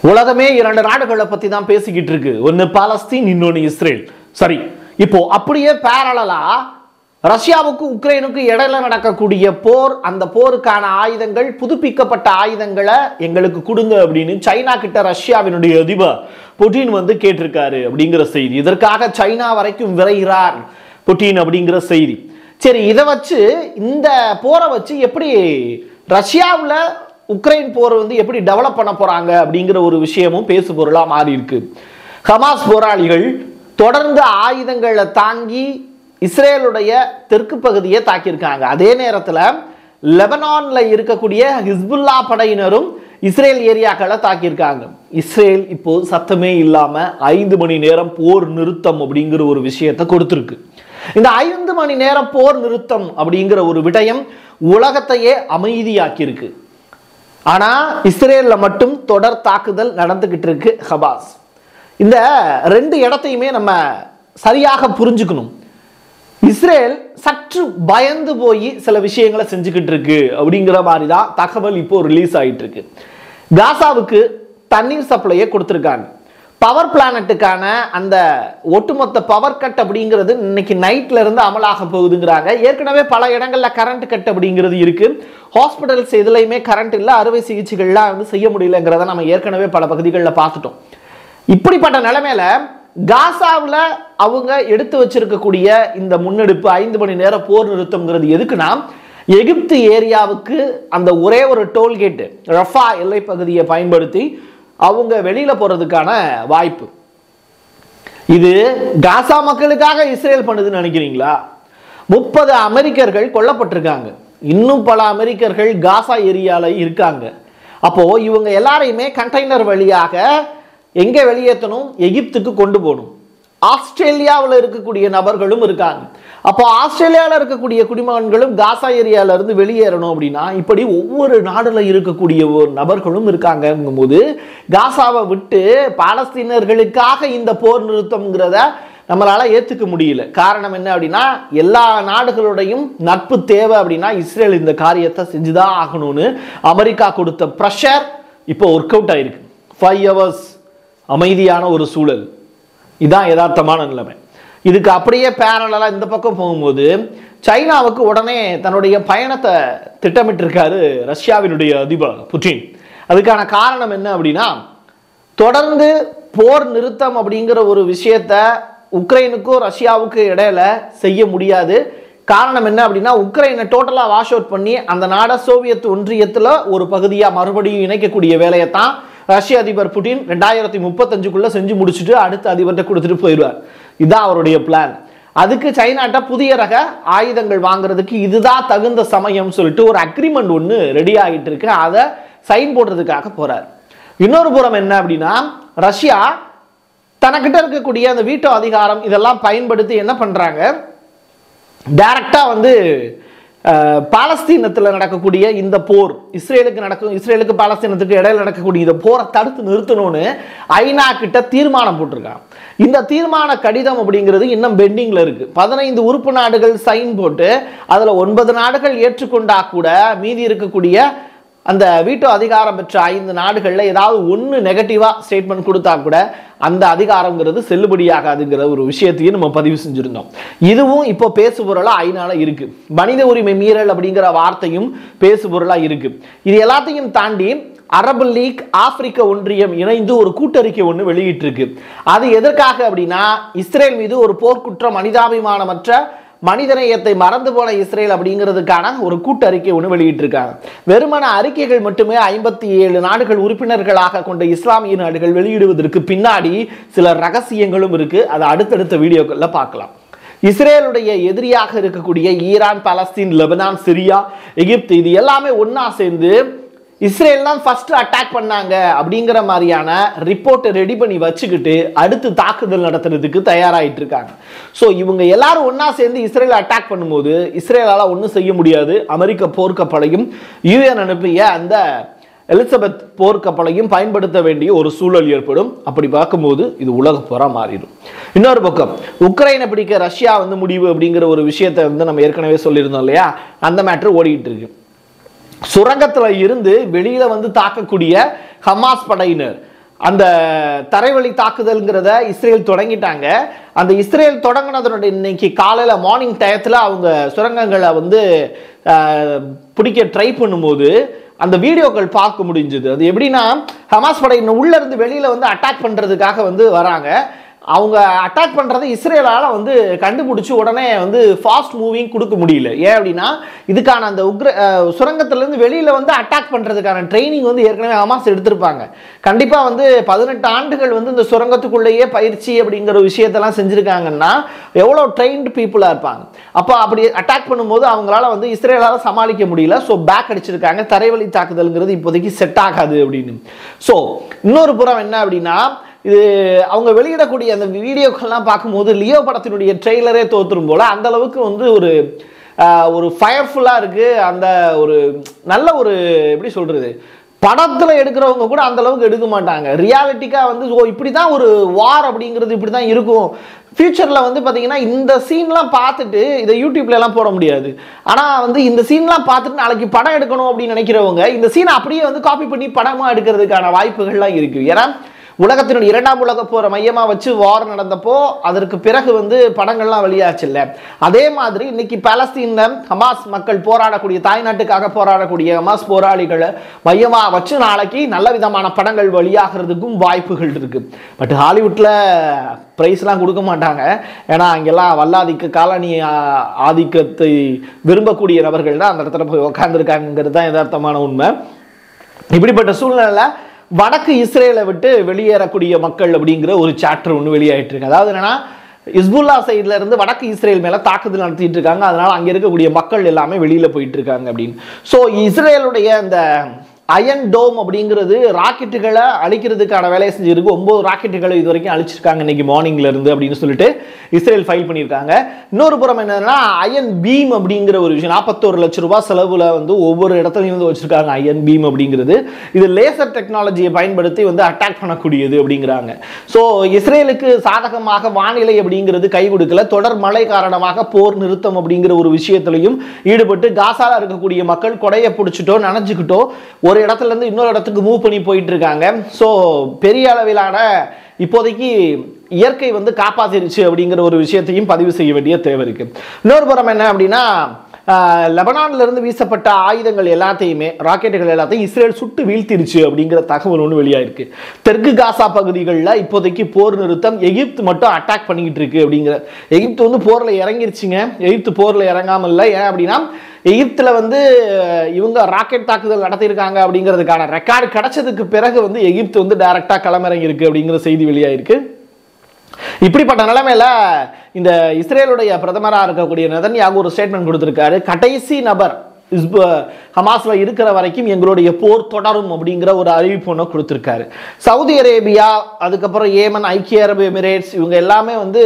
உலகமே இரண்டு நாடுகளை பத்தி தான் பேசிக்கிட்டு இருக்கு. ஒன்னு பாலஸ்தீன், இன்னொன்னு இஸ்ரேல். சரி, இப்போ அப்படியே பேரலலா ரஷ்யாவுக்கு உக்ரைனுக்கு இடையில நடக்கக்கூடிய போர், அந்த போருக்கான ஆயுதங்கள், புதுப்பிக்கப்பட்ட ஆயுதங்களை எங்களுக்கு கொடுங்க அப்படின்னு சைனா கிட்ட ரஷ்யாவினுடைய அதிபர் புட்டின் வந்து கேட்டிருக்காரு அப்படிங்கிற செய்தி. இதற்காக சைனா வரைக்கும் விரைகிறார் புட்டின் அப்படிங்கிற செய்தி. சரி, இதை வச்சு இந்த போரை வச்சு எப்படி ரஷ்யாவில் உக்ரைன் போர் வந்து எப்படி டெவலப் பண்ண போறாங்க அப்படிங்கிற ஒரு விஷயமும் பேசு பொருளா மாறி இருக்கு. ஹமாஸ் போராளிகள் தொடர்ந்து ஆயுதங்களை தாங்கி இஸ்ரேலுடைய தெற்கு பகுதியை தாக்கியிருக்காங்க. அதே நேரத்தில் லெபனான்ல இருக்கக்கூடிய ஹிஸ்புல்லா படையினரும் இஸ்ரேல் ஏரியாக்களை தாக்கியிருக்காங்க. இஸ்ரேல் இப்போ சத்தமே இல்லாம 5 மணி நேரம் போர் நிறுத்தம் அப்படிங்கிற ஒரு விஷயத்தை கொடுத்திருக்கு. இந்த 5 மணி நேரம் போர் நிறுத்தம் அப்படிங்கிற ஒரு விடயம் உலகத்தையே அமைதியாக்கியிருக்கு. ஆனா இஸ்ரேல்ல மட்டும் தொடர் தாக்குதல் நடந்துகிட்டு இருக்கு. ஹமாஸ் இந்த 2 இடத்தையுமே நம்ம சரியாக புரிஞ்சுக்கணும். இஸ்ரேல் சற்று பயந்து போய் சில விஷயங்களை செஞ்சுக்கிட்டு இருக்கு அப்படிங்கிற மாதிரி தான் தகவல் இப்போ ரிலீஸ் ஆகிட்டு இருக்கு. காசாவுக்கு தண்ணீர் சப்ளையை கொடுத்துருக்காங்க. பவர் பிளானட்டுக்கான அந்த ஒட்டுமொத்த பவர் கட் அப்படிங்கிறது இன்னைக்கு நைட்ல இருந்து அமலாக போகுதுங்கிறாங்க. ஏற்கனவே பல இடங்கள்ல கரண்ட் கட் அப்படிங்கிறது இருக்கு. ஹாஸ்பிட்டல்ஸ் எதுலையுமே கரண்ட் இல்லை, அறுவை சிகிச்சைகள்லாம் வந்து செய்ய முடியலங்கிறத நம்ம ஏற்கனவே பல பகுதிகளில் பார்த்துட்டோம். இப்படிப்பட்ட நிலைமையில காசாவில் அவங்க எடுத்து வச்சிருக்கக்கூடிய இந்த முன்னெடுப்பு 5 மணி நேரம் போர் நிறுத்தம்ங்கிறது எதுக்குன்னா, எகிப்து ஏரியாவுக்கு அந்த ஒரே ஒரு டோல்கேட்டு ரஃபா எல்லை பகுதியை பயன்படுத்தி அவங்க வெளியில போறதுக்கான வாய்ப்பு. இது காசா மக்களுக்காக இஸ்ரேல் பண்ணுதுன்னு நினைக்கிறீங்களா? 30 அமெரிக்கர்கள் கொல்லப்பட்டிருக்காங்க. இன்னும் பல அமெரிக்கர்கள் காசா ஏரியால இருக்காங்க. அப்போ இவங்க எல்லாரையுமே கண்டெய்னர் வழியாக எங்க வெளியேற்றணும்? எகிப்துக்கு கொண்டு போகணும். ஆஸ்திரேலியாவில் இருக்கக்கூடிய நபர்களும் இருக்காங்க. அப்போ ஆஸ்திரேலியாவில் இருக்கக்கூடிய குடிமகன்களும் காசா ஏரியால இருந்து வெளியேறணும் அப்படின்னா இப்படி ஒவ்வொரு நாடுல இருக்கக்கூடிய ஒரு நபர்களும் இருக்காங்கும் போது காசாவை விட்டு பாலஸ்தீனர்களுக்காக இந்த போர் நிறுத்தம்ங்கிறத நம்மளால ஏத்துக்க முடியல. காரணம் என்ன அப்படின்னா, எல்லா நாடுகளுடையும் நட்பு தேவை அப்படின்னா இஸ்ரேல் இந்த காரியத்தை செஞ்சுதான் ஆகணும்னு அமெரிக்கா கொடுத்த ப்ரெஷர் இப்போ ஒர்க் அவுட் ஆயிருக்கு. 5 hours அமைதியான ஒரு சூழல், இதுதான் யதார்த்தமான நிலைமை. இதுக்கு அப்படியே பேரலா இந்த பக்கம் போகும்போது சைனாவுக்கு உடனே தன்னுடைய பயணத்தை திட்டமிட்டிருக்காரு ரஷ்யாவினுடைய அதிபர் புட்டின். அதுக்கான காரணம் என்ன அப்படின்னா, தொடர்ந்து போர் நிறுத்தம் அப்படிங்கிற ஒரு விஷயத்த உக்ரைனுக்கும் ரஷ்யாவுக்கும் இடையில செய்ய முடியாது. காரணம் என்ன அப்படின்னா, உக்ரைனை டோட்டலா வாஷ் அவுட் பண்ணி அந்த நாடை சோவியத் ஒன்றியத்துல ஒரு பகுதியா மறுபடியும் இணைக்கக்கூடிய வேலையை தான் ரஷ்ய அதிபர் புட்டின் 2035க்குள்ள செஞ்சு முடிச்சுட்டு அடுத்த அதிபர்கிட்ட கொடுத்துட்டு போயிடுவார். இதுதான் அவருடைய பிளான். அதுக்கு சைனாட்ட புதிய ரக ஆயுதங்கள் வாங்குறதுக்கு இதுதான் தகுந்த சமயம் சொல்லிட்டு ஒரு அக்ரிமெண்ட் ஒன்று ரெடி ஆகிட்டு இருக்கு. அதை சைன் போடுறதுக்காக போறார். இன்னொரு புறம் என்ன அப்படின்னா, ரஷ்யா தனக்கிட்ட இருக்கக்கூடிய அந்த வீட்டோ அதிகாரம் இதெல்லாம் பயன்படுத்தி என்ன பண்றாங்க, டைரக்டா வந்து பாலஸ்தீனத்தில் நடக்கக்கூடிய இந்த போர், இஸ்ரேலுக்கு பாலஸ்தீனத்துக்கு இடையில நடக்கக்கூடிய இந்த போரை தடுத்து நிறுத்தணும்னு ஐநா கிட்ட தீர்மானம் போட்டிருக்காங்க. இந்த தீர்மான கடிதம் அப்படிங்கிறது இன்னும் பெண்டிங்ல இருக்கு. 15 உறுப்பு நாடுகள் சைன் போட்டு அதுல 9 நாடுகள் ஏற்றுக்கொண்டா கூட மீதி இருக்கக்கூடிய அந்த வீட்டோ அதிகாரம் பெற்ற 5 நாடுகள்ல ஏதாவது ஒன்று நெகட்டிவா ஸ்டேட்மெண்ட் கொடுத்தா கூட அந்த அதிகாரம்ங்கிறது செல்லுபடியாகாதுங்கிற ஒரு விஷயத்தையும் நம்ம பதிவு செஞ்சிருந்தோம். இதுவும் இப்போ பேசுபொருளா ஐநால இருக்கு. மனித உரிமை மீறல் அப்படிங்கிற வார்த்தையும் பேசுபொருளா இருக்கு. இது எல்லாத்தையும் தாண்டி அரபு லீக், ஆப்பிரிக்க ஒன்றியம் இணைந்து ஒரு கூட்டறிக்கை ஒன்று வெளியிட்டு இருக்கு. அது எதற்காக அப்படின்னா, இஸ்ரேல் மீது ஒரு போர்க்குற்றம், மனிதாபிமானமற்ற மனிதநேயத்தை மறந்து போன இஸ்ரேல் அப்படிங்கிறதுக்கான ஒரு கூட்டறிக்கை ஒன்று வெளியிட்டிருக்காங்க. வெறுமன அறிக்கைகள் மட்டுமே 57 நாடுகள் உறுப்பினர்களாக கொண்ட இஸ்லாமிய நாடுகள் வெளியிடுவதற்கு பின்னாடி சில ரகசியங்களும் இருக்கு. அதை அடுத்தடுத்த வீடியோக்கள்ல பார்க்கலாம். இஸ்ரேலுடைய எதிரியாக இருக்கக்கூடிய ஈரான், பாலஸ்தீன், லெபனான், சிரியா, எகிப்து இது எல்லாமே ஒன்னா சேர்ந்து இஸ்ரேல் தான் ஃபர்ஸ்ட் அட்டாக் பண்ணாங்க அப்படிங்கிற மாதிரியான ரிப்போர்ட்டை ரெடி பண்ணி வச்சுக்கிட்டு அடுத்து தாக்குதல் நடத்துறதுக்கு தயாராகிட்டு இருக்காங்க. ஸோ இவங்க எல்லாரும் ஒன்னா சேர்ந்து இஸ்ரேல் அட்டாக் பண்ணும்போது இஸ்ரேலால ஒன்றும் செய்ய முடியாது. அமெரிக்க போர்க்கப்பலையும் யுஎன் அனுப்பிய அந்த எலிசபெத் போர்க்கப்பலையும் பயன்படுத்த வேண்டிய ஒரு சூழல் ஏற்படும். அப்படி பார்க்கும்போது இது உலக போரா மாறிடும். இன்னொரு பக்கம் உக்ரைனை பிடிக்க ரஷ்யா வந்து முடிவு அப்படிங்கிற ஒரு விஷயத்தை வந்து நம்ம ஏற்கனவே சொல்லியிருந்தோம் இல்லையா, அந்த மேட்டர் ஓடிட்டு இருக்கு. சுரங்கத்துல இருந்து வெளியில வந்து தாக்கக்கூடிய ஹமாஸ் படையினர் அந்த தரைவழி தாக்குதல்ங்கிறத இஸ்ரேல் தொடங்கிட்டாங்க. அந்த இஸ்ரேல் தொடங்கினதனுடைய இன்னைக்கு காலையில் மார்னிங் டயத்தில் அவங்க சுரங்கங்களை வந்து பிடிக்க ட்ரை பண்ணும்போது அந்த வீடியோக்கள் பார்க்க முடிஞ்சது. அது எப்படின்னா, ஹமாஸ் படையினர் உள்ள இருந்து வெளியில வந்து அட்டாக் பண்றதுக்காக வந்து வராங்க. அவங்க அட்டாக் பண்றதை இஸ்ரேலால வந்து கண்டுபிடிச்சு உடனே வந்து ஃபாஸ்ட் மூவிங் கொடுக்க முடியல. ஏன் அப்படின்னா, இதுக்கான அந்த சுரங்கத்திலிருந்து வெளியில வந்து அட்டாக் பண்றதுக்கான ட்ரைனிங் வந்து ஏற்கனவே ஹமாஸ் எடுத்திருப்பாங்க. கண்டிப்பா வந்து 18 ஆண்டுகள் வந்து இந்த சுரங்கத்துக்குள்ளேயே பயிற்சி அப்படிங்கிற விஷயத்தெல்லாம் செஞ்சிருக்காங்கன்னா எவ்வளோ ட்ரெயின்டு பீப்புளா இருப்பாங்க. அப்போ அப்படி அட்டாக் பண்ணும்போது அவங்களால வந்து இஸ்ரேலால சமாளிக்க முடியல. ஸோ பேக் அடிச்சிருக்காங்க. தரைவழி தாக்குதல்ங்கிறது இப்போதைக்கு செட் ஆகாது அப்படின்னு. ஸோ இன்னொரு புறம் என்ன அப்படின்னா, இது அவங்க வெளியிடக்கூடிய அந்த வீடியோக்கள்லாம் பார்க்கும்போது லியோ படத்தினுடைய ட்ரெய்லரே தோத்துரும் போல அந்த அளவுக்கு வந்து ஒரு ஃபயர்ஃபுல்லாக இருக்கு. அந்த ஒரு நல்ல ஒரு எப்படி சொல்றது, படத்தில் எடுக்கிறவங்க கூட அந்த அளவுக்கு எடுக்க மாட்டாங்க. ரியாலிட்டிக்காக வந்து இப்படி தான் ஒரு வார் அப்படிங்கிறது இப்படி தான் இருக்கும். ஃபியூச்சரில் வந்து பார்த்தீங்கன்னா இந்த சீன்லாம் பார்த்துட்டு இதை யூடியூப்லலாம் போட முடியாது. ஆனால் வந்து இந்த சீன்லாம் பார்த்துட்டு நாளைக்கு படம் எடுக்கணும் அப்படின்னு நினைக்கிறவங்க இந்த சீனை அப்படியே வந்து காப்பி பண்ணி படமாக எடுக்கிறதுக்கான வாய்ப்புகள்லாம் இருக்குது. ஏன்னா உலகத்தினுடைய 2ஆம் உலகப் போரை மையமாக வச்சு வார் நடந்தப்போ அதற்கு பிறகு வந்து படங்கள்லாம் வெளியாச்சு இல்லை. அதே மாதிரி இன்னைக்கு பாலஸ்தீன்ல ஹமாஸ் மக்கள் போராடக்கூடிய, தாய்நாட்டுக்காக போராடக்கூடிய ஹமாஸ் போராளிகளை மையமாக வச்சு நாளைக்கு நல்ல விதமான படங்கள் வெளியாகிறதுக்கும் வாய்ப்புகள் இருக்கு. பட் ஹாலிவுட்ல பிரைஸ்லாம் கொடுக்க மாட்டாங்க. ஏன்னா அங்கெல்லாம் வல்லாதிக்க காலனி ஆதிக்கத்தை விரும்பக்கூடிய நபர்கள் தான் அந்த இடத்துல போய் உட்காந்துருக்காங்கிறது தான் யதார்த்தமான உண்மை. இப்படிப்பட்ட சூழ்நிலை வடக்கு இஸ்ரேலை விட்டு வெளியேறக்கூடிய மக்கள் அப்படிங்கிற ஒரு சாப்டர் ஒன்று வெளியாயிட்டு இருக்கு. அதாவது என்னன்னா, இஸ்புல்லா சைட்ல இருந்து வடக்கு இஸ்ரேல் மேல தாக்குதல் நடத்திட்டு இருக்காங்க. அதனால அங்க இருக்கக்கூடிய மக்கள் எல்லாமே வெளியில போயிட்டு இருக்காங்க அப்படின்னு. ஸோ இஸ்ரேலுடைய இந்த அயன் டோம் அப்படிங்கிறது ராக்கெட்டுகளை அழிக்கிறதுக்கான வேலையை செஞ்சிருக்கு. 9 ராக்கெட்டுகளை இது வரைக்கும் அழிச்சிருக்காங்க இன்னைக்கு மார்னிங்ல இருந்து அப்படின்னு சொல்லிட்டு இஸ்ரேல் ஃபைல் பண்ணியிருக்காங்க. இன்னொரு புறம் என்னன்னா, அயன் பீம் அப்படிங்கிற ஒரு விஷயம் 41 லட்சம் ரூபாய் செலவுல வந்து ஒவ்வொரு இடத்துலையும் வந்து வச்சிருக்காங்க. அயன் பீம் அப்படிங்கிறது இது லேசர் டெக்னாலஜியை பயன்படுத்தி வந்து அட்டாக் பண்ணக்கூடியது அப்படிங்கிறாங்க. ஸோ இஸ்ரேலுக்கு சாதகமாக வானிலை அப்படிங்கிறது கை கொடுக்கல. தொடர் மழை காரணமாக போர் நிறுத்தம் அப்படிங்கிற ஒரு விஷயத்திலையும் ஈடுபட்டு காசால இருக்கக்கூடிய மக்கள் கொடையை பிடிச்சிட்டோ நனைஞ்சுக்கிட்டோ ஒரு இடத்துல இருந்து இன்னொரு இடத்துக்கு மூவ் பண்ணி போயிட்டு இருக்காங்க. ஸோ பெரிய அளவிலான இப்போதைக்கு இயற்கை வந்து காப்பாத்திருச்சு அப்படிங்கிற ஒரு விஷயத்தையும் பதிவு செய்ய வேண்டிய தேவை இருக்கு. இன்னொரு புறம் என்ன அப்படின்னா, லெபனான்ல இருந்து வீசப்பட்ட ஆயுதங்கள் எல்லாத்தையுமே, ராக்கெட்டுகள் எல்லாத்தையும் இஸ்ரேல் சுட்டு வீழ்த்திருச்சு அப்படிங்கிற தகவல் ஒன்று வெளியாயிருக்கு. தெற்கு காசா பகுதிகளில் இப்போதைக்கு போர் நிறுத்தம். எகிப்து மட்டும் அட்டாக் பண்ணிக்கிட்டு இருக்கு அப்படிங்கிற. எகிப்து வந்து போர்ல இறங்கிருச்சுங்க. எகிப்து போர்ல இறங்காம இல்லை. ஏன் அப்படின்னா, எகிப்துல வந்து இவங்க ராக்கெட் தாக்குதல் நடத்தியிருக்காங்க அப்படிங்கிறதுக்கான ரெக்கார்டு கிடைச்சதுக்கு பிறகு வந்து எகிப்து வந்து டைரக்டா களமிறங்கி இருக்கு அப்படிங்கிற செய்தி வெளியாயிருக்கு. இப்படிப்பட்ட நிலைமையில இந்த இஸ்ரேலுடைய பிரதமராக இருக்கக்கூடிய நெதன்யாகு ஒரு ஸ்டேட்மெண்ட் கொடுத்திருக்காரு. கடைசி நபர் ஹமாஸ்ல இருக்கிற வரைக்கும் எங்களுடைய போர் தொடரும் அப்படிங்கிற ஒரு அறிவிப்பு ஒன்று கொடுத்திருக்காரு. சவுதி அரேபியா, அதுக்கப்புறம் ஏமன், ஐக்கிய அரபு எமிரேட்ஸ் இவங்க எல்லாமே வந்து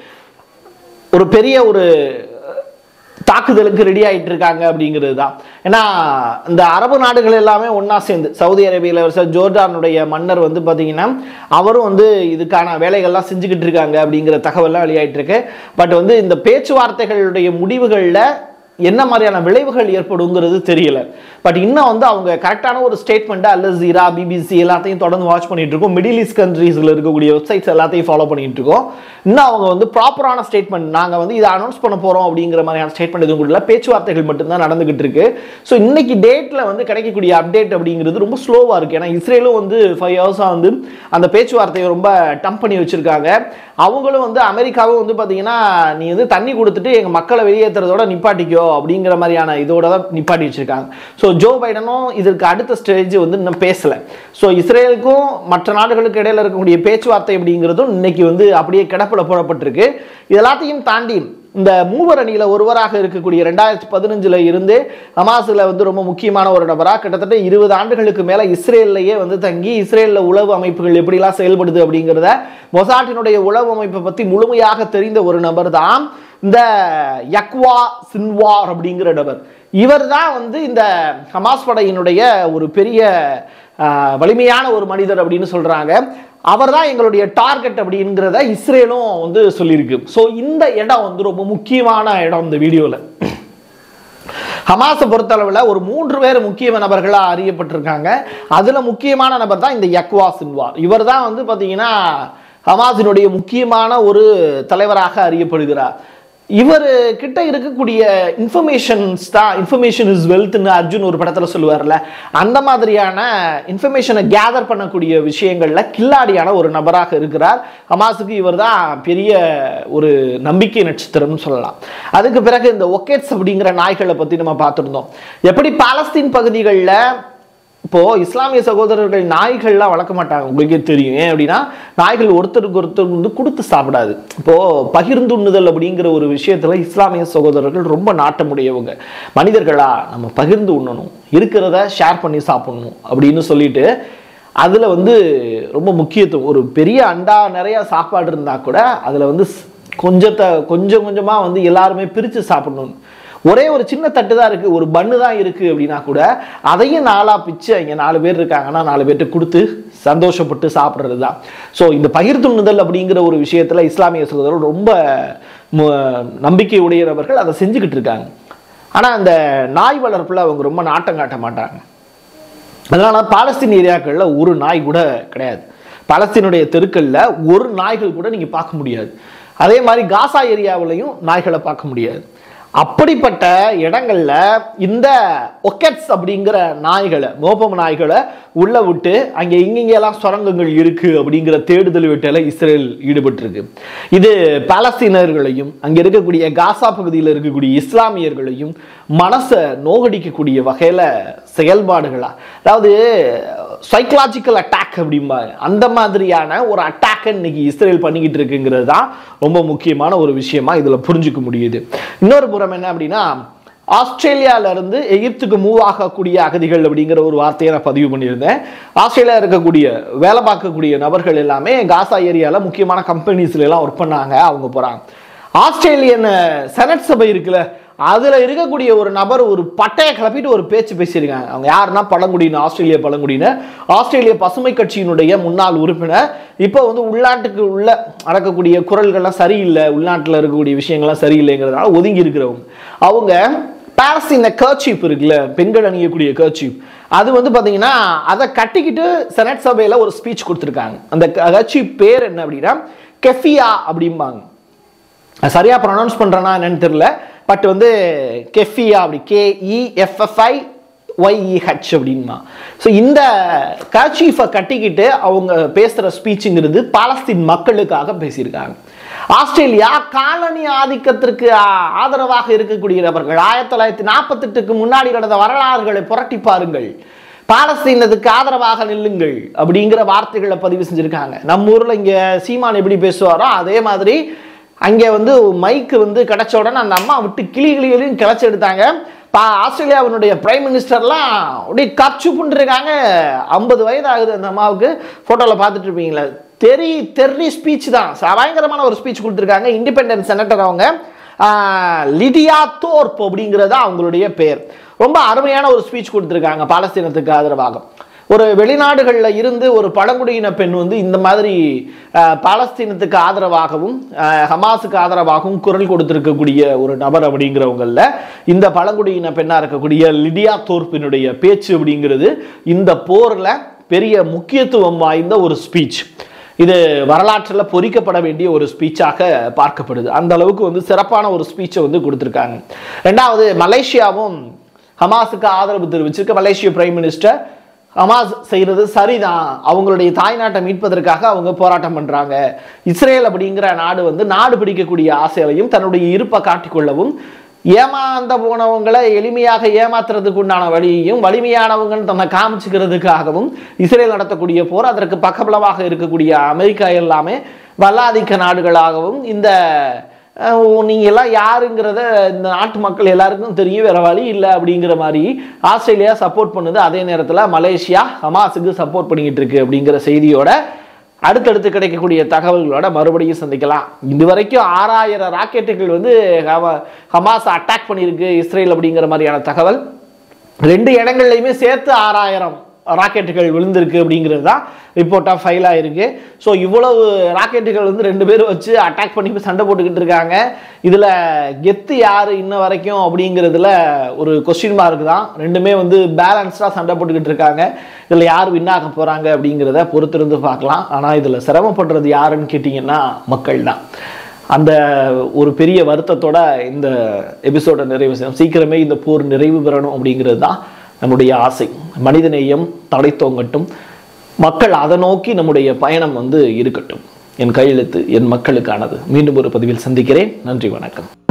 ஒரு பெரிய ஒரு தாக்குதலுக்கு ரெடி ஆகிட்டு இருக்காங்க அப்படிங்கிறது தான். ஏன்னா இந்த அரபு நாடுகள் எல்லாமே ஒன்னா சேர்ந்து, சவுதி அரேபியாவில் ஜோர்டானுடைய மன்னர் வந்து பார்த்தீங்கன்னா அவரும் வந்து இதுக்கான வேலைகள்லாம் செஞ்சுக்கிட்டு இருக்காங்க அப்படிங்கிற தகவல்லாம் வெளியாயிட்டு இருக்கு. பட் வந்து இந்த பேச்சுவார்த்தைகளுடைய முடிவுகளில் என்ன மாதிரியான விளைவுகள் ஏற்படுங்கிறது தெரியல. பட் இன்னும் வந்து அவங்க கரெக்டான ஒரு ஸ்டேட்மெண்ட் அல் ஜீரா, பிபிசி எல்லாத்தையும் தொடர்ந்து வாட்ச் பண்ணிட்டு இருக்கோம். மிடில் ஈஸ்ட் கண்ட்ரீஸ்ல இருக்கக்கூடிய வெப்சைட்ஸ் எல்லாத்தையும் ஃபாலோ பண்ணிட்டு இருக்கோம். இன்னும் அவங்க வந்து ப்ராப்பரான ஸ்டேட்மெண்ட் நாங்கள் வந்து இதை அனௌன்ஸ் பண்ண போறோம் அப்படிங்கிற மாதிரியான ஸ்டேட்மெண்ட் எதுவும் கூட பேச்சுவார்த்தைகள் மட்டும்தான் நடந்துகிட்டு இருக்கு. ஸோ இன்னைக்கு டேட்ல வந்து கிடைக்கக்கூடிய அப்டேட் அப்படிங்கிறது ரொம்ப ஸ்லோவா இருக்கு. ஏன்னா இஸ்ரேலும் வந்து 5 ஹவர்ஸா வந்து அந்த பேச்சுவார்த்தையை ரொம்ப டம்ப் பண்ணி வச்சிருக்காங்க. அவங்களும் வந்து அமெரிக்காவும் வந்து பார்த்தீங்கன்னா நீ வந்து தண்ணி கொடுத்துட்டு எங்கள் மக்களை வெளியேற்றுறதோட நிப்பாட்டிக்கோ அப்படிங்கிற மாதிரியான இதோட தான் நிப்பாட்டி வச்சிருக்காங்க. ஸோ ஜோ பைடனும் இதற்கு அடுத்த ஸ்டேஜ் வந்து இன்னும் பேசல. ஸோ இஸ்ரேலுக்கும் மற்ற நாடுகளுக்கு இடையில இருக்கக்கூடிய பேச்சுவார்த்தை அப்படிங்கிறதும் இன்னைக்கு வந்து அப்படியே கிடப்பில் போடப்பட்டிருக்கு. இதெல்லாத்தையும் தாண்டி இந்த மூவர் அணியில் ஒருவராக இருக்கக்கூடிய 2015 இருந்து ஹமாஸ்ல வந்து ரொம்ப முக்கியமான ஒரு நபராக கிட்டத்தட்ட 20 ஆண்டுகளுக்கு மேல இஸ்ரேல்லையே வந்து தங்கி இஸ்ரேலில் உளவு அமைப்புகள் எப்படிலாம் செயல்படுது அப்படிங்கிறத மொசாட்டினுடைய உளவு அமைப்பை பற்றி முழுமையாக தெரிந்த ஒரு நபர் தான் இந்த யக்வா சின்வார் அப்படிங்கிற நபர். இவர் தான் வந்து இந்த ஹமாஸ் படையினுடைய ஒரு பெரிய வலிமையான ஒரு மனிதர் அப்படின்னு சொல்றாங்க. அவர் தான் எங்களுடைய டார்கெட் அப்படிங்கிறத இஸ்ரேலும் வந்து சொல்லியிருக்கு. ஸோ இந்த இடம் வந்து ரொம்ப முக்கியமான இடம் இந்த வீடியோவில். ஹமாஸை பொறுத்தளவில் ஒரு 3 பேர் முக்கிய நபர்களாக அறியப்பட்டிருக்காங்க. அதில் முக்கியமான நபர் தான் இந்த யக்வா சின்வார். இவர் தான் வந்து பார்த்தீங்கன்னா ஹமாஸினுடைய முக்கியமான ஒரு தலைவராக அறியப்படுகிறார். இவர் கிட்ட இருக்கக்கூடிய இன்ஃபர்மேஷன்ஸ் தான், இன்ஃபர்மேஷன் இஸ் வெல்த்னு அர்ஜுன் ஒரு படத்தில் சொல்லுவார்ல, அந்த மாதிரியான இன்ஃபர்மேஷனை கேதர் பண்ணக்கூடிய விஷயங்களில் கில்லாடியான ஒரு நபராக இருக்கிறார். ஹமாஸுக்கு இவர் தான் பெரிய ஒரு நம்பிக்கை நட்சத்திரம்னு சொல்லலாம். அதுக்கு பிறகு இந்த ஒக்கெட்ஸ் அப்படிங்கிற நாய்களை பற்றி நம்ம பார்த்துருந்தோம். எப்படி பாலஸ்தீன் பகுதிகளில் இப்போ இஸ்லாமிய சகோதரர்கள் நாய்கள்லாம் வளர்க்க மாட்டாங்க, உங்களுக்கே தெரியும். ஏன் அப்படின்னா நாய்கள் ஒருத்தருக்கு ஒருத்தர் வந்து கொடுத்து சாப்பிடாது. இப்போ பகிர்ந்துண்ணுதல் அப்படிங்கிற ஒரு விஷயத்துல இஸ்லாமிய சகோதரர்கள் ரொம்ப நாட்டமுடையவங்க. மனிதர்களா நம்ம பகிர்ந்து உண்ணணும், இருக்கிறத ஷேர் பண்ணி சாப்பிடணும் அப்படின்னு சொல்லிட்டு அதுல வந்து ரொம்ப முக்கியத்துவம். ஒரு பெரிய அண்டா நிறைய சாப்பாடு இருந்தா கூட அதுல வந்து கொஞ்சம் கொஞ்சமா வந்து எல்லாருமே பிரித்து சாப்பிடணும். ஒரே ஒரு சின்ன தட்டு தான் இருக்குது, ஒரு பன்னு தான் இருக்குது அப்படின்னா கூட அதையும் 4 பிச்சு இங்கே 4 பேர் இருக்காங்கன்னா 4 பேர்ட்டு கொடுத்து சந்தோஷப்பட்டு சாப்பிட்றது தான். ஸோ இந்த பகிர்ந்துண்ணுதல் அப்படிங்கிற ஒரு விஷயத்தில் இஸ்லாமிய சகோதரர்கள் ரொம்ப நம்பிக்கை உடையவர்கள், அதை செஞ்சுக்கிட்டு இருக்காங்க. ஆனால் அந்த நாய் வளர்ப்பில் அவங்க ரொம்ப நாட்டம் காட்ட மாட்டாங்க. அதனால பாலஸ்தீன் ஏரியாக்களில் ஒரு நாய் கூட கிடையாது. பாலஸ்தீனுடைய தெருக்களில் ஒரு நாய்கள் கூட நீங்கள் பார்க்க முடியாது. அதே மாதிரி காசா ஏரியாவிலையும் நாய்களை பார்க்க முடியாது. அப்படிப்பட்ட இடங்கள்ல இந்த ஒக்கெட்ஸ் அப்படிங்கிற நாய்களை, மோப்பம் நாய்களை உள்ள விட்டு அங்கே இங்கெல்லாம் சுரங்கங்கள் இருக்கு அப்படிங்கிற தேடுதல் வேட்டையில இஸ்ரேல் ஈடுபட்டு இருக்கு. இது பாலஸ்தீனர்களையும் அங்க இருக்கக்கூடிய காசா பகுதியில் இருக்கக்கூடிய இஸ்லாமியர்களையும் மனசை நோகடிக்கக்கூடிய வகையில செயல்பாடுகளா, அதாவது சைக்கலாஜிக்கல் அட்டாக் அப்படிம்பாங்க, அந்த மாதிரியான ஒரு அட்டாக் இன்னைக்கு இஸ்ரேல் பண்ணிக்கிட்டு இருக்குங்கிறது தான் ரொம்ப முக்கியமான ஒரு விஷயமா இதுல புரிஞ்சுக்க முடியுது. இன்னொரு புறம் என்ன அப்படின்னா, ஆஸ்திரேலியால இருந்து எகிப்துக்கு மூவ் ஆகக்கூடிய அகதிகள் அப்படிங்கிற ஒரு வார்த்தையை நான் பதிவு பண்ணியிருந்தேன். ஆஸ்திரேலியா இருக்கக்கூடிய வேலை பார்க்கக்கூடிய நபர்கள் எல்லாமே காசா ஏரியால முக்கியமான கம்பெனிஸ்ல எல்லாம் ஒர்க் பண்ணாங்க, அவங்க போறாங்க. ஆஸ்திரேலியன் செனட் சபை இருக்குல்ல, அதுல இருக்கக்கூடிய ஒரு நபர் ஒரு பட்டையை கிளப்பிட்டு ஒரு பேச்சு பேசியிருக்காங்க. அவங்க யாருன்னா பழங்குடியினர், ஆஸ்திரேலிய பழங்குடியினர், ஆஸ்திரேலிய பசுமை கட்சியினுடைய முன்னாள் உறுப்பினர். இப்போ வந்து உள்நாட்டுக்கு உள்ள நடக்கக்கூடிய குரல்கள்லாம் சரியில்லை, உள்நாட்டில் இருக்கக்கூடிய விஷயங்கள்லாம் சரியில்லைங்கிறதுனால ஒதுங்கி இருக்கிறவங்க. அவங்க பாலஸ்தீன kerchief இருக்குல்ல, பெண்கள் அணியக்கூடிய kerchief, அது வந்து பார்த்தீங்கன்னா அதை கட்டிக்கிட்டு செனட் சபையில் ஒரு ஸ்பீச் கொடுத்துருக்காங்க. அந்த kerchief பேர் என்ன அப்படின்னா கெஃபியா அப்படிம்பாங்க. சரியா ப்ரொனவுன்ஸ் பண்றேன்னா என்னன்னு தெரியல, பட் வந்து கெஃபியா அப்படி KEFFIYEH அப்படின்மா. ஸோ இந்த kerchief-ஐ கட்டிக்கிட்டு அவங்க பேசுகிற ஸ்பீச்சுங்கிறது பாலஸ்தீன் மக்களுக்காக பேசியிருக்காங்க. ஆஸ்திரேலியா காலனி ஆதிக்கத்திற்கு ஆதரவாக இருக்கக்கூடிய நபர்கள் 1948க்கு முன்னாடி நடந்த வரலாறுகளை புரட்டி பாருங்கள், பாலஸ்தீனத்துக்கு ஆதரவாக நில்லுங்கள் அப்படிங்கிற வார்த்தைகளை பதிவு செஞ்சிருக்காங்க. நம்ம ஊர்ல இங்க சீமான் எப்படி பேசுவாரோ அதே மாதிரி அங்கே வந்து மைக்கு வந்து கிடைச்ச உடனே அந்த அம்மா விட்டு கிளிகளையும் கிளச்சி எடுத்தாங்க. ஆஸ்திரேலியாவினுடைய பிரைம் மினிஸ்டர்லாம் அப்படியே கர்ச்சிப்புன்னு இருக்காங்க. 50 வயது ஆகுது அந்த அம்மாவுக்கு. ஃபோட்டோவில் பார்த்துட்டு இருப்பீங்களா, தெரி ஸ்பீச் தான், பயங்கரமான ஒரு ஸ்பீச் கொடுத்துருக்காங்க. இண்டிபெண்டன்ட் செனட்டர் அவங்க, லிடியா தோர்ப் அப்படிங்கிறதா அவங்களுடைய பேர். ரொம்ப அருமையான ஒரு ஸ்பீச் கொடுத்துருக்காங்க பாலஸ்தீனத்துக்கு ஆதரவாக. ஒரு வெளிநாடுகளில் இருந்து ஒரு பழங்குடியின பெண் வந்து இந்த மாதிரி பாலஸ்தீனத்துக்கு ஆதரவாகவும் ஹமாஸுக்கு ஆதரவாகவும் குரல் கொடுத்திருக்கக்கூடிய ஒரு நபர் அப்படிங்கிறவங்கள இந்த பழங்குடியின பெண்ணா இருக்கக்கூடிய லிடியா தோர்ப்பினுடைய பேச்சு அப்படிங்கிறது இந்த போர்ல பெரிய முக்கியத்துவம் வாய்ந்த ஒரு ஸ்பீச். இது வரலாற்றில் பொறிக்கப்பட வேண்டிய ஒரு ஸ்பீச்சாக பார்க்கப்படுது. அந்த அளவுக்கு வந்து சிறப்பான ஒரு ஸ்பீச்சை வந்து கொடுத்துருக்காங்க. ரெண்டாவது, மலேசியாவும் ஹமாஸுக்கு ஆதரவு தெரிவிச்சிருக்க. மலேசிய பிரைம் மினிஸ்டர் ஹமாஸ் செய்கிறது சரிதான், அவங்களுடைய தாய்நாட்டை மீட்பதற்காக அவங்க போராட்டம் பண்றாங்க. இஸ்ரேல் அப்படிங்கிற நாடு வந்து நாடு பிடிக்கக்கூடிய ஆசைகளையும் தன்னுடைய இருப்பை காட்டிக்கொள்ளவும், ஏமாந்த போனவங்களை எளிமையாக ஏமாத்துறதுக்கு உண்டான வழியையும் வலிமையானவங்க தன்னை காமிச்சுக்கிறதுக்காகவும் இஸ்ரேல் நடத்தக்கூடிய போர், அதற்கு பக்கபலமாக இருக்கக்கூடிய அமெரிக்கா எல்லாமே வல்லாதிக்க நாடுகளாகவும், இந்த நீங்க எல்லாம் யாருங்கிறத இந்த நாட்டு மக்கள் எல்லாருக்கும் தெரியும், வேற வழி இல்லை அப்படிங்கிற மாதிரி ஆஸ்திரேலியா சப்போர்ட் பண்ணுது. அதே நேரத்தில் மலேசியா ஹமாஸுக்கு சப்போர்ட் பண்ணிக்கிட்டு இருக்கு அப்படிங்கிற செய்தியோட அடுத்தடுத்து கிடைக்கக்கூடிய தகவல்களோட மறுபடியும் சந்திக்கலாம். இதுவரைக்கும் 6000 ராக்கெட்டுகள் வந்து ஹமாஸ் அட்டாக் பண்ணியிருக்கு இஸ்ரேல் அப்படிங்கிற மாதிரியான தகவல். 2 இடங்கள்லையுமே சேர்த்து 6000 ராக்கெட்டுகள் விழுந்திருக்கு அப்படிங்கிறது தான் ரிப்போர்ட்டாக ஃபைல் ஆகிருக்கு. ஸோ இவ்வளவு ராக்கெட்டுகள் வந்து 2 பேரும் வச்சு அட்டாக் பண்ணி சண்டை போட்டுக்கிட்டு இருக்காங்க. இதில் கெத்து யார் இன்ன வரைக்கும் அப்படிங்கிறதுல ஒரு கொஸ்டின் மார்க் தான். ரெண்டுமே வந்து பேலன்ஸ்டாக சண்டை போட்டுக்கிட்டு இருக்காங்க. இதில் யார் வின் ஆக போகிறாங்க அப்படிங்கிறத பொறுத்திருந்து பார்க்கலாம். ஆனால் இதில் சிரமப்படுறது யாருன்னு கேட்டிங்கன்னா மக்கள் தான். அந்த ஒரு பெரிய வருத்தத்தோட இந்த எபிசோட நிறைவு செய்யணும். சீக்கிரமே இந்த போர் நிறைவு பெறணும் அப்படிங்கிறது தான் நம்முடைய ஆசை. மனிதநேயம் தடைத்தோங்கட்டும், மக்கள் அதை நோக்கி நம்முடைய பயணம் வந்து இருக்கட்டும். என் கையெழுத்து என் மக்களுக்கானது. மீண்டும் ஒரு பதிவில் சந்திக்கிறேன். நன்றி, வணக்கம்.